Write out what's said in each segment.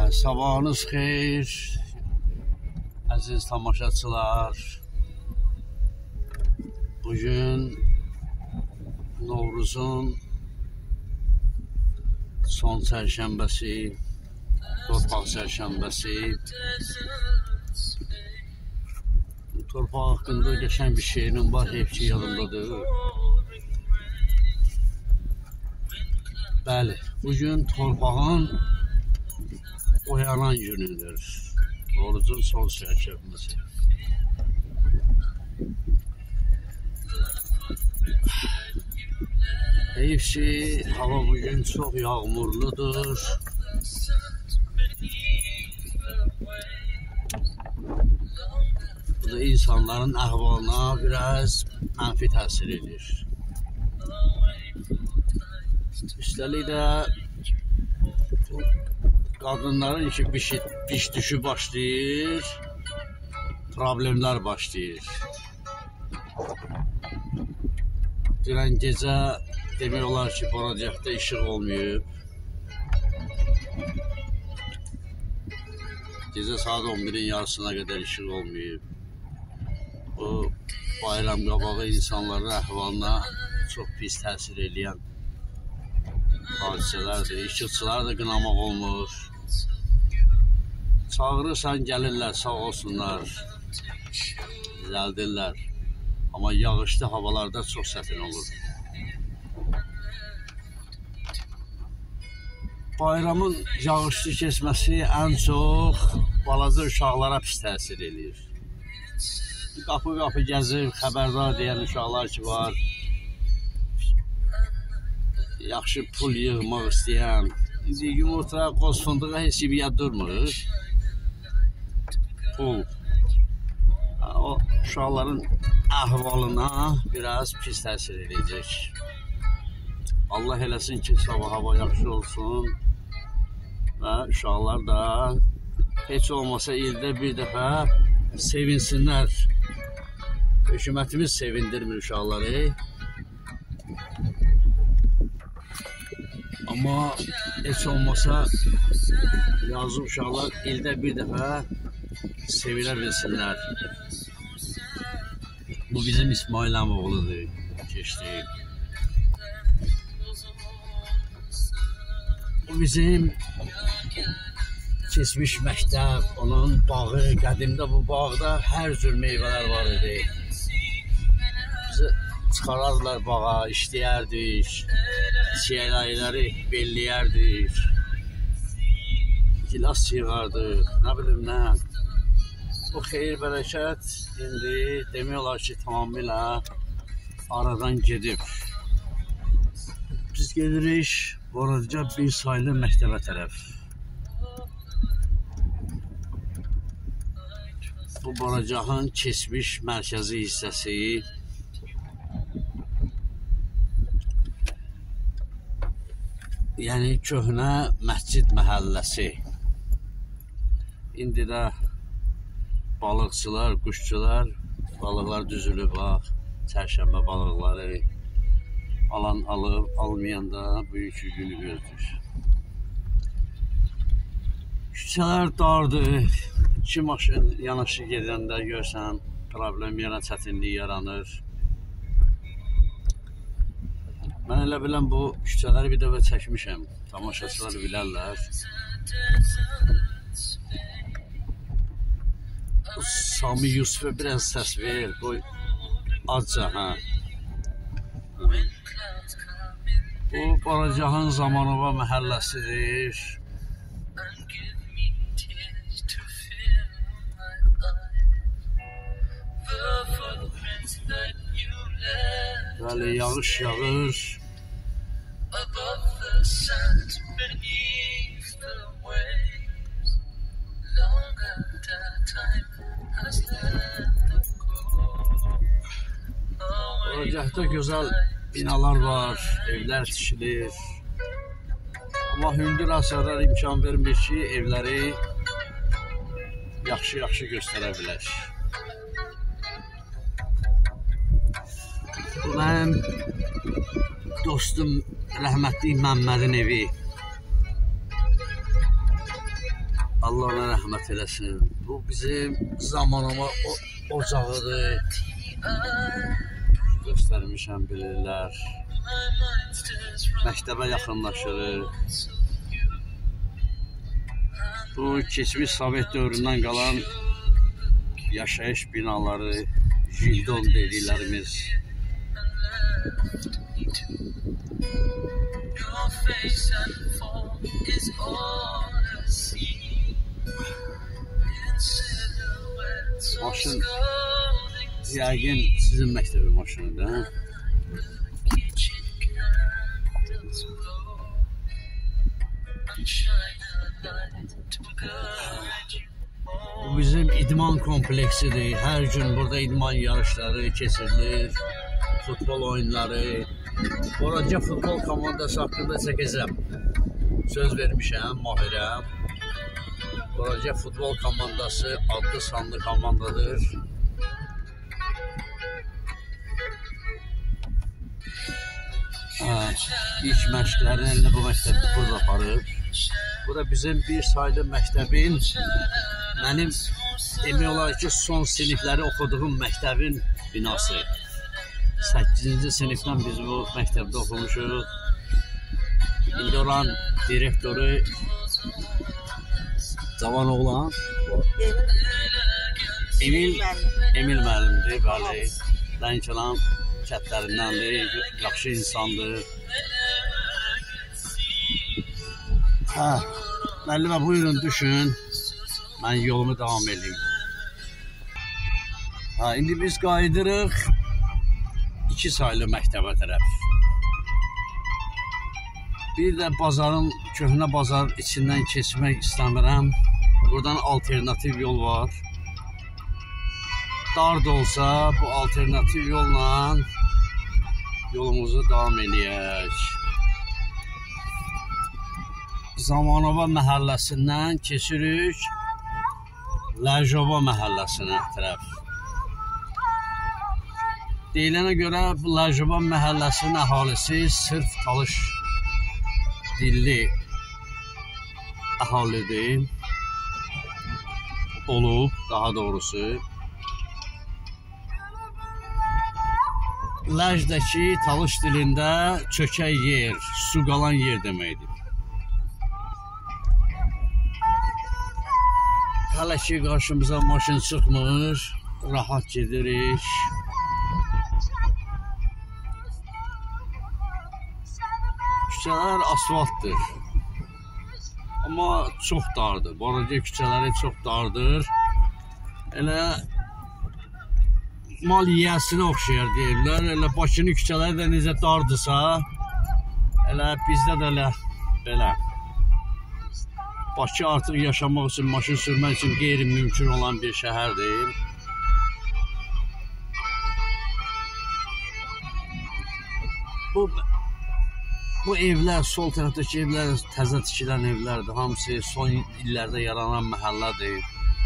Sabahınız xeyir, əziz tamaşaçılar. Bugün Novruzun son çərşənbəsi, torpaq çərşənbəsi. Torpaq haqqında geçen bir şeirim var, hepsi yadımdadır. Bəli, bugün torpağın oyanan günüdür. Novruzun son çərşənbəsi. Hepsi hava bugün çok yağmurludur. Bu da insanların əhvalına biraz mənfi təsir edir. Üstəlik də qadınların işi biş düşü başlayır, problemler başlayır. Dünən gecə demək olar ki, Boracaqda işıq olmayıb. Gecə saat 11'in yarısına kadar işıq olmayıb. Bu bayram qabağı insanların əhvalına çox pis təsir edən hadisələrdir. İşçiçilər də qınamaq olmur. Çağırırsan gəlirlər, sağ olsunlar, düzəldirlər. Amma yağışlı havalarda çox çətin olur. Bayramın yağışlı keçməsi ən çox balaca uşaqlara pis təsir edir. Qapı gəzib, xəbərdar deyən uşaqlar ki var, yaxşı pul yığmaq istəyən, yumurta, qoz fındığa heç bir yer durmur. Pul. O uşaqların əhvalına biraz pis təsir edəcək. Allah eləsin ki, sabah hava yaxşı olsun və uşaqlar da heç olmasa ildə bir dəfə sevinsinlər. Hökumətimiz sevindirmir uşaqları. Amma heç olmasa yazıq uşaqlar ildə bir dəfə sevinə bilsinlər. Bu bizim İsmail Əmoğludur, keçdi. Bu bizim keçmiş məktəb, onun bağı, qədimdə bu bağda hər cür meyvələr var idi. Bizi çıxarardılar bağa, işləyərdik, çiyələkləri belləyərdik, gilas yığardıq, nə bilim nə. Bu xeyir bərəkət indi demək olar ki, tamamilə aradan gedib. Biz gedirik Boraca bir sayılı məktəbə tərəf. Bu Boracağın keçmiş mərkəzi hissəsi. Yəni köhnə məscid məhəlləsi. İndi də balıqçılar, quşçular, balıqlar düzülüb, bax, çərşənbə balıqları. Alan alıb, almayan da bugünkü günü gözlür. Küçələr dardır. İki maşın yanaşı gedəndə görsən, problem yaran, çətinlik yaranır. Mən elə biləm bu küçələri bir dəfə çəkmişəm. Tamaşaçılar bilərlər. Bu Sami Yusuf'a biraz səs ver. Qoy azca, hə. Bu Boracağın Zamanova məhəlləsidir. Bəli, yağış yağır. Boracaqda gözəl binalar var, evlər tikilir. Amma hündür hasarlar imkan vermir ki, evləri yaxşı göstərə bilər. Bu mənim dostum rəhmətli Məmmədin evi. Allah ona rəhmət eləsin. Bu bizim zamanıma ocağıdır. Göstərmişəm, bilirlər. Məktəbə yaxınlaşırıq. Bu keçmiş Sovet dövründən qalan yaşayış binaları, jildon dediklərimiz. Maşın yəqin sizin məktəbi maşınıdır, hə? Bu bizim idman kompleksidir. Hər gün burada idman yarışları keçirilir, futbol oyunları. Boraca futbol komandası haqqında çəkəcəm. Söz vermişəm, mahirəm. Boraca futbol komandası adlı sanlı komandadır. İlk məşqlərini bu məktəbdə burada aparıb. Bu da bizim bir saylı məktəbin, mənim demək olar ki, son sinifləri oxuduğum məktəbin binası. 8-ci sinifdən biz bu məktəbdə oxumuşuq. İndi olan direktoru cavan oğlan Emil müəllimdir, bəli. Lənkəran kətlərindəndir, yaxşı insandır. Müəllimə, buyurun, düşün. Mən yolumu davam edeyim. İndi biz qayıdırıq 2 saylı məktəbə tərəf. Bir də bazarın, köhnə bazar içindən keçmək istəmirəm. Buradan alternativ yol var. Dar da olsa bu alternativ yolla yolumuzu davam edək. Zamanova məhəlləsindən keçirik Lajova məhəlləsinə tərəf. Deyilənə görə bu Lajova məhəlləsinin əhalisi sırf Talış dilli əhalidir. Olub, daha doğrusu. Laj'dəki Talış dilində çökək yer, su qalan yer deməkdir. Hələ ki qarşımıza maşın çıxmır, rahat gedirik. Küçələr asfaltdır, amma çox dardır. Boraca küçələri çox dardır. Elə mal yiyəsinə oxşayır deyirlər. Elə Bakının küçələri də necə dardırsa, elə bizdə də elə belə. Bakı artıq yaşamaq üçün, maşın sürmək üçün qeyri-mümkün olan bir şəhərdir. Bu evlər, sol tərəfdəki evlər təzə tikilən evlərdir. Hamısı son illərdə yaranan məhəllədir.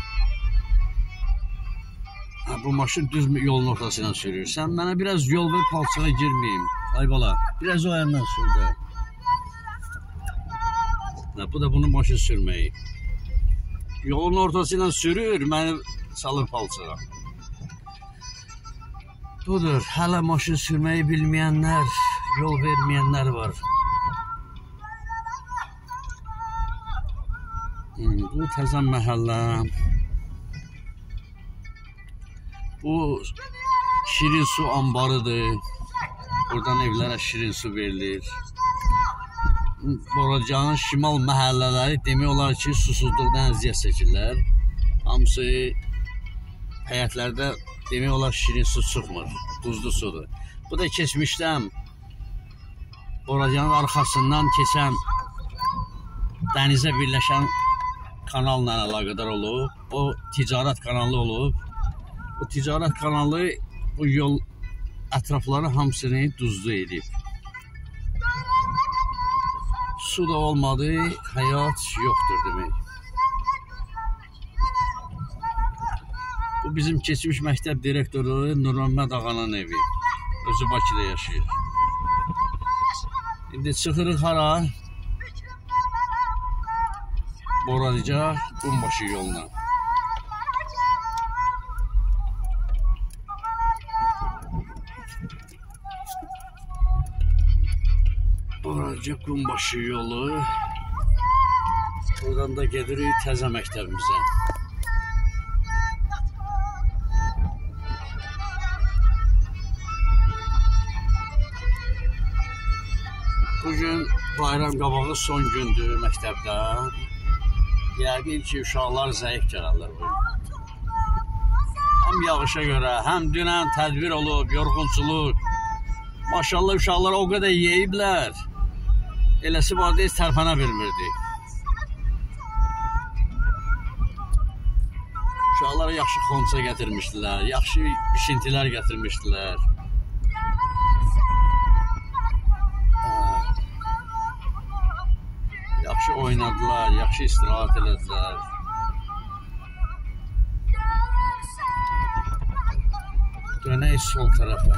Bu maşın düz yolun ortasına sürür. Sən mənə biraz yol ver, palçığa girməyim. Ay bala, biraz o yandan sür də. Bu da bunun maşın sürməyi. Yolun ortasıyla sürür, məni salır palçığa. Budur, hələ maşın sürməyi bilməyənlər, yol verməyənlər var. Bu təzə məhəllə. Bu şirin su ambarıdır. Buradan evlərə şirin su verilir. Boracanın şimal məhəllələri demək olar ki, susuzluqdan əziyyət çəkirlər. Hamısı həyətlərdə demək olar şirin su çıxmır, duzlu sudur. Bu da keçmişdən Boracanın arxasından keçən dənizə birləşən kanalla əlaqədar olub. O ticarət kanalı olub. Bu ticarət kanalı bu yol ətrafları hamısını duzlu edib. Su da olmadı, həyat yoxdur demək. Bu bizim keçmiş məktəb direktoru Nurməmməd ağanın evi. Özü Bakıda yaşayır. İndi çıxırıq hara? Boraca Qumbaşı yoluna. Boraca Qumbaşı yolu. Buradan da gedirik təzə məktəbimizə. Bugün bayram qabağı son gündür məktəbdə. Yəqin ki, uşaqlar zəif gələrlər bugün. Həm yağışa görə, həm dünən tədbir olub, yorğunçuluq. Maşallah uşaqlar o qədər yeyiblər. Eləsi vardı, heç tərpənə bilmirdi. Uşaqlara yaxşı xonça gətirmişdilər, yaxşı bişintilər gətirmişdilər. Yaxşı oynadılar, yaxşı istirahat elədilər. Dönək sol tərəfə.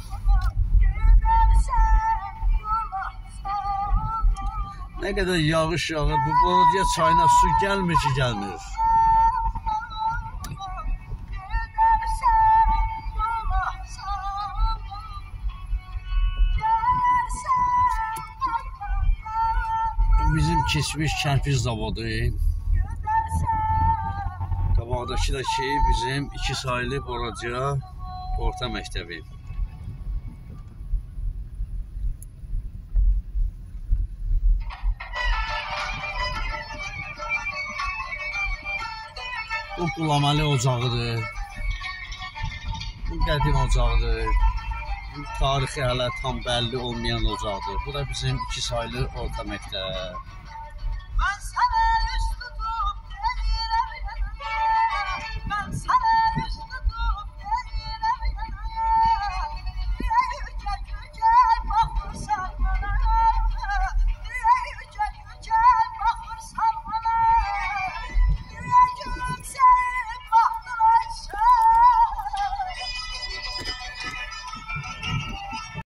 Nə qədər yağış yağır, bu Boraca çayına su gəlmir ki, gəlmir. Bizim keçmiş kərpic zavodu. Qabaqdakı da ki, bizim 2 saylı Boraca orta məktəbi. Bu Qulaməli ocağıdır. Bu qədim ocaqdır. Bu tarixi hələ tam bəlli olmayan ocaqdır. Bu da bizim 2 saylı orta məktəb.